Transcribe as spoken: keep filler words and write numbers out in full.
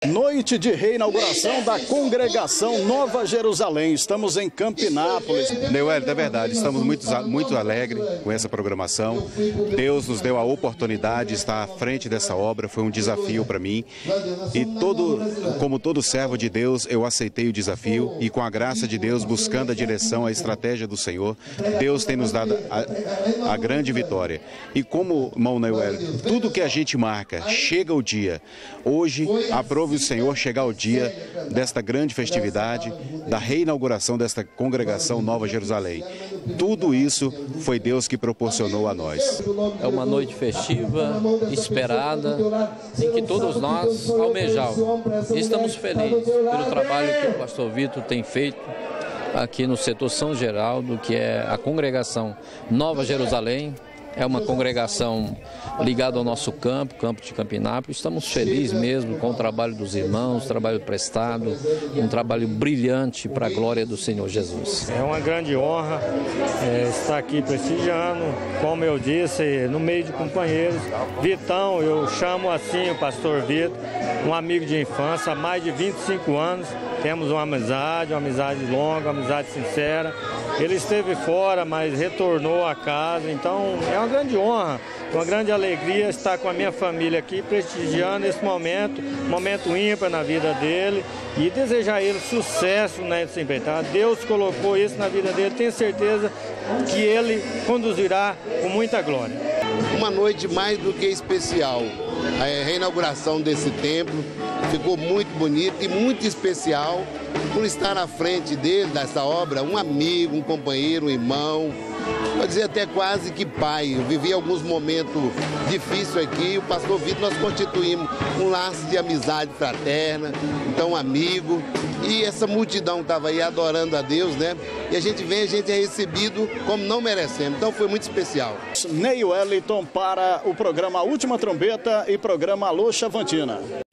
Noite de reinauguração da congregação Nova Jerusalém. Estamos em Campinápolis. Neuélito, é verdade, estamos muito, muito alegres com essa programação. Deus nos deu a oportunidade de estar à frente dessa obra, foi um desafio para mim. E todo, como todo servo de Deus, eu aceitei o desafio e com a graça de Deus, buscando a direção, a estratégia do Senhor, Deus tem nos dado a, a grande vitória. E como, irmão Neuélito, tudo que a gente marca, chega o dia. Hoje, aprove o Senhor chegar o dia desta grande festividade, da reinauguração desta congregação Nova Jerusalém. Tudo isso foi Deus que proporcionou a nós. É uma noite festiva, esperada, em que todos nós almejamos. E estamos felizes pelo trabalho que o pastor Vitor tem feito aqui no setor São Geraldo, que é a congregação Nova Jerusalém. É uma congregação ligada ao nosso campo, campo de Campinápolis. Estamos felizes mesmo com o trabalho dos irmãos, trabalho prestado, um trabalho brilhante para a glória do Senhor Jesus. É uma grande honra é, estar aqui prestigiando, como eu disse, no meio de companheiros. Vitão, eu chamo assim o pastor Vitor, um amigo de infância, há mais de vinte e cinco anos. Temos uma amizade, uma amizade longa, uma amizade sincera. Ele esteve fora, mas retornou a casa, então é uma grande honra, uma grande alegria estar com a minha família aqui, prestigiando esse momento, momento ímpar na vida dele e desejar a ele sucesso nessa empreitada. Deus colocou isso na vida dele, tenho certeza que ele conduzirá com muita glória. Uma noite mais do que especial, a reinauguração desse templo ficou muito bonita e muito especial por estar à frente dele, dessa obra, um amigo, um companheiro, um irmão, pode dizer até quase que pai. Eu vivi alguns momentos difíceis aqui, o pastor Vitor, nós constituímos um laço de amizade fraterna, então amigo, e essa multidão estava aí adorando a Deus, né? E a gente vem, a gente é recebido como não merecemos, então foi muito especial. Neuélito para o programa Última Trombeta e programa Alô Chavantina.